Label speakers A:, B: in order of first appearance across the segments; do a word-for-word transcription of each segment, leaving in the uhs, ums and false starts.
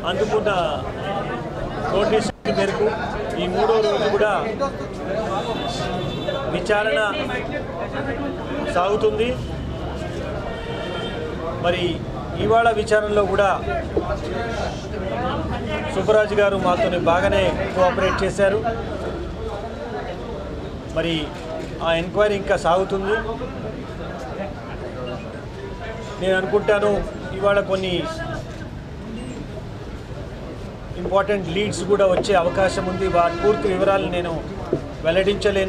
A: అందుకున్న నోటీసు మేరకు ఈ మూడో రోజు కూడా విచారణ సాగుతుంది. మరి ఇవాళ విచారణలో కూడా సుబ్బరాజు గారు మాతో బాగానే కోఆపరేట్ చేశారు. మరి ఆ ఎంక్వైరీ ఇంకా సాగుతుంది. నేను అనుకుంటాను ఇవాళ కొన్ని ఇంపార్టెంట్ లీడ్స్ కూడా వచ్చే అవకాశం ఉంది. వాటి పూర్తి వివరాలు నేను వెల్లడించలేను.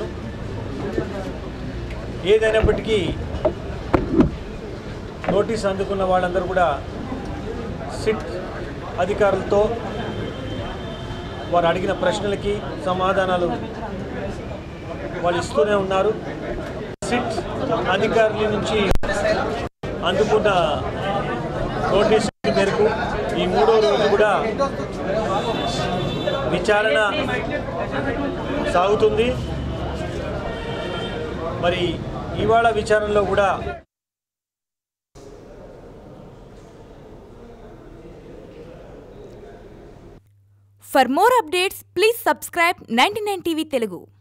A: ఏదైనప్పటికీ నోటీస్ అందుకున్న వాళ్ళందరూ కూడా సిట్ అధికారులతో వారు అడిగిన ప్రశ్నలకి సమాధానాలు వాళ్ళు ఇస్తూనే ఉన్నారు. సిట్ అధికారుల నుంచి అందుకున్న నోటీసు మేరకు ఈ మూడో రోజు కూడా విచారణ సాగుతుంది. మరి ఇవాళ విచారణలో కూడా
B: For more updates, please subscribe ninety-nine T V Telugu.